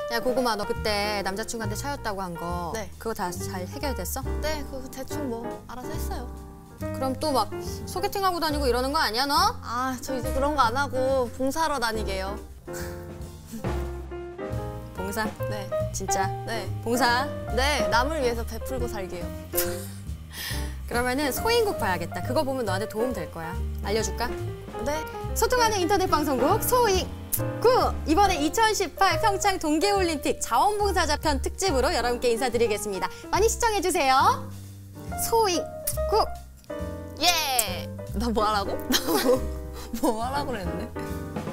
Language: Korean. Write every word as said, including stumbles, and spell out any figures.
야 고구마 너 그때 남자친구한테 차였다고 한 거 네. 그거 다 잘 해결됐어? 네, 그거 대충 뭐 알아서 했어요. 그럼 또 막 소개팅하고 다니고 이러는 거 아니야 너? 아, 저 이제 그런 거 안 하고 봉사하러 다니게요. 봉사? 네. 진짜? 네. 봉사? 네, 남을 위해서 베풀고 살게요. 그러면은 소인국 봐야겠다. 그거 보면 너한테 도움 될 거야. 알려줄까? 네. 소통하는 인터넷 방송국 소인국! 이번에 이천십팔 평창 동계올림픽 자원봉사자 편 특집으로 여러분께 인사드리겠습니다. 많이 시청해주세요. 소인국! 예! 나 뭐 하라고? 나 뭐, 뭐 하라고 그랬는데?